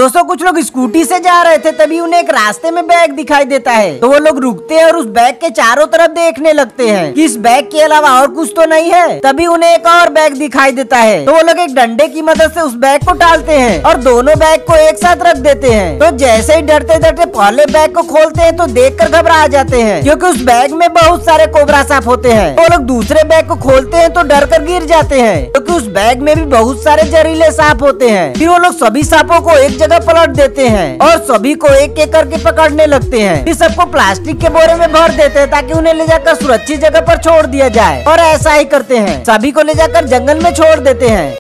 दोस्तों कुछ लोग स्कूटी से जा रहे थे, तभी उन्हें एक रास्ते में बैग दिखाई देता है। तो वो लोग रुकते हैं और उस बैग के चारों तरफ देखने लगते हैं कि इस बैग के अलावा और कुछ तो नहीं है। तभी उन्हें एक और बैग दिखाई देता है। तो वो लोग एक डंडे की मदद से उस बैग को टालते हैं और दोनों बैग को एक साथ रख देते हैं। तो जैसे ही डरते डरते पहले बैग को खोलते हैं तो देखकर घबरा जाते हैं, क्योंकि उस बैग में बहुत सारे कोबरा सांप होते हैं। वो लोग दूसरे बैग को खोलते हैं तो डर कर गिर जाते हैं, क्योंकि उस बैग में भी बहुत सारे जहरीले सांप होते हैं। फिर वो लोग सभी सांपों को एक जगह पलट देते हैं और सभी को एक एक करके पकड़ने लगते हैं। फिर सबको प्लास्टिक के बोरे में भर देते हैं ताकि उन्हें ले जाकर सुरक्षित जगह पर छोड़ दिया जाए। और ऐसा ही करते हैं, सभी को ले जाकर जंगल में छोड़ देते हैं।